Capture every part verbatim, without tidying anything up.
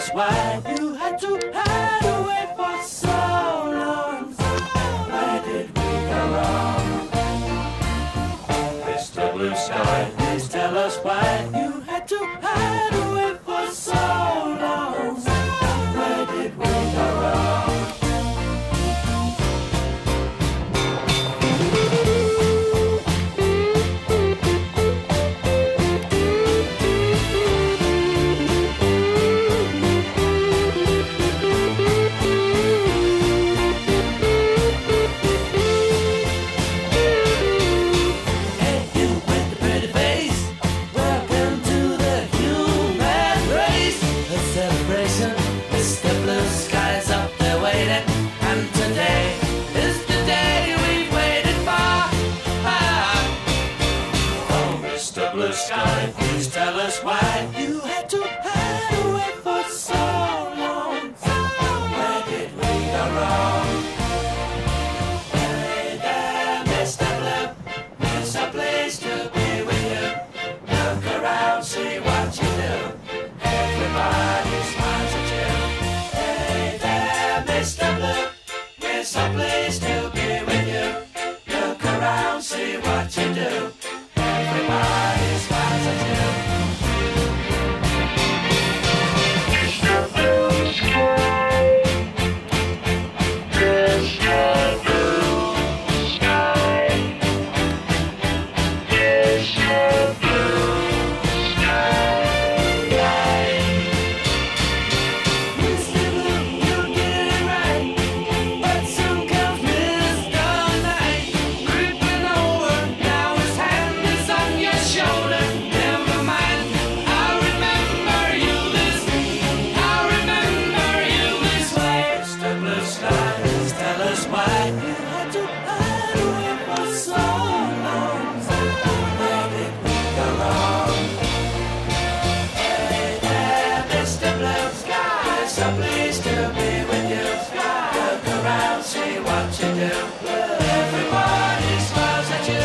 us why you had to hide away for so long. Where did we go wrong? Mister Blue Sky, please tell us why you had to hide away for so long. Where did we go wrong? Mister Blue Sky's up there waiting, and today is the day we've waited for. Ah. Oh, Mister Blue Sky, please tell us why you had to hide away for so long. Where did we go wrong? Hey there, Mister Blue, it's a place to be with you. Look around, see what you do. Everybody smiles at you. Mister Blue, we're so pleased to be with you. Look around, see what you do. Everybody smiles at you. Mister Blue Sky, Mister Blue Sky, Mister Blue Sky. So pleased to be with you. Look around, see what you do. Everybody smiles at you.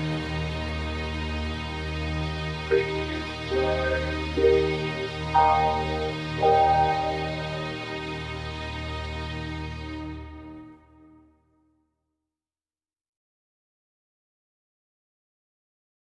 Please, please, please.